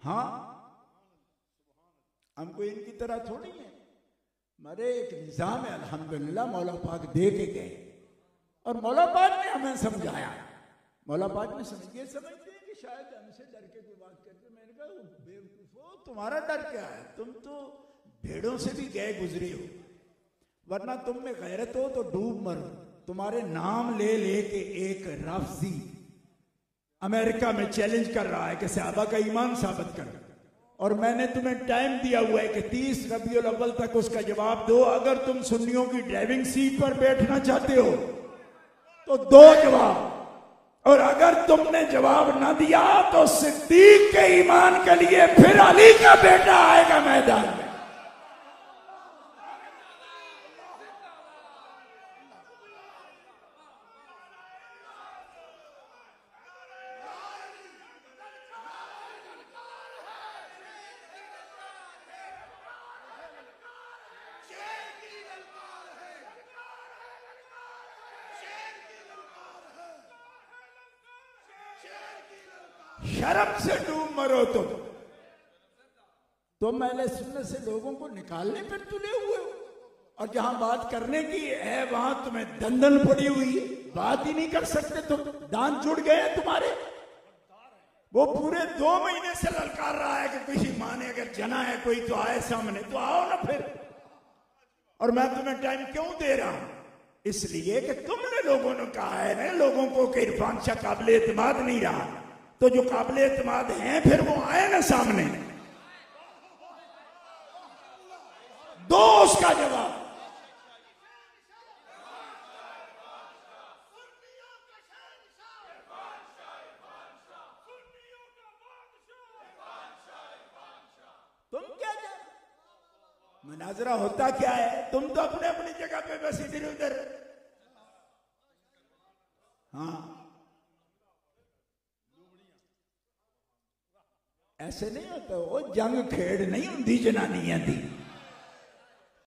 हाँ, हमको इनकी तरह थोड़ी है, हमारे एक निजाम है अल्हम्दुलिल्लाह, मौला पाक दे के गए और मौला पाक ने हमें समझाया। मौला पाक ने ये समझते हैं कि शायद हमसे डर के कोई बात करते, मैंने कहा बेवकूफो, तुम्हारा डर क्या है, तुम तो भेड़ों से भी गए गुजरे हो, वरना तुम में गैरत हो तो डूब मरो। तुम्हारे नाम ले लेके एक राफजी अमेरिका में चैलेंज कर रहा है कि सहाबा का ईमान साबित कर, और मैंने तुम्हें टाइम दिया हुआ है कि 30 रबीउल अव्वल तक उसका जवाब दो। अगर तुम सुन्नियों की ड्राइविंग सीट पर बैठना चाहते हो तो दो जवाब, और अगर तुमने जवाब ना दिया तो सिद्दीक के ईमान के लिए फिर अली का बेटा आएगा मैदान में। शर्म से डूब मरो तुम अहले सुन्नत से लोगों को निकालने पर तुले हुए हो, और जहां बात करने की है वहां तुम्हें दंदन पड़ी हुई है, बात ही नहीं कर सकते तुम, दांत जुड़ गए हैं तुम्हारे। वो पूरे 2 महीने से ललकार रहा है कि किसी माँ ने अगर जना है कोई तो आए सामने, तो आओ ना फिर। और मैं तुम्हें टाइम क्यों दे रहा हूं, इसलिए कि तुमने लोगों ने कहा है ना लोगों को कि इरफान शाह काबिल एतमाद नहीं रहा, तो जो काबिल एतमाद हैं फिर वो आए ना सामने, दो उसका जवाब। तुम क्या जानो मुनाजरा होता क्या है, तुम तो अपने अपनी जगह पे बस इधर उधर। हाँ, ऐसे नहीं होता, वो जंग खेड़ नहीं होती जनानियां दी।